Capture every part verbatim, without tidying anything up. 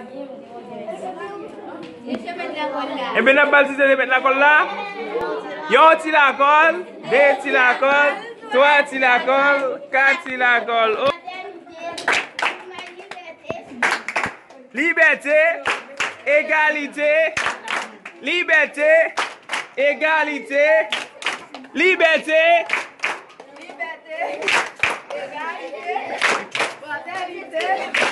E ben ap bal si se de met la kol la? Yon ti la kol, de ti la kol, trois ti la kol, quatre ti la kol. Oh. Liberté, égalité, liberté, égalité, liberté, liberté, égalité, fraternité,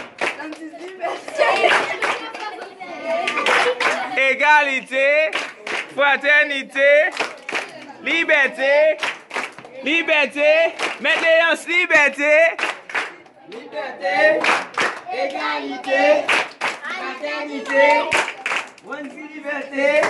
égalité, fraternité, liberté, liberté, maintenance, liberté, liberté, égalité, fraternité, one liberté.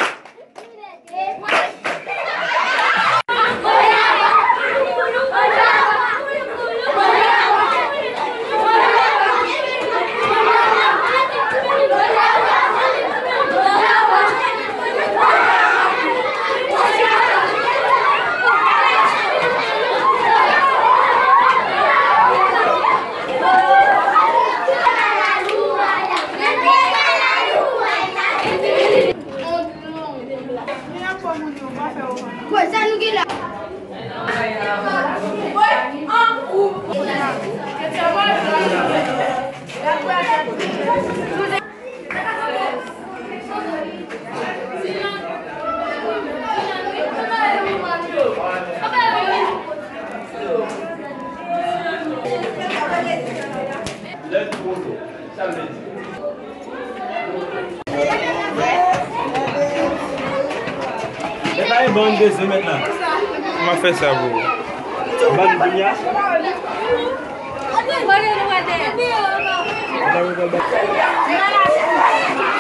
Bon deuxième maintenant. On va faire ça vous. Bonne bouilla. Boleh luar deh.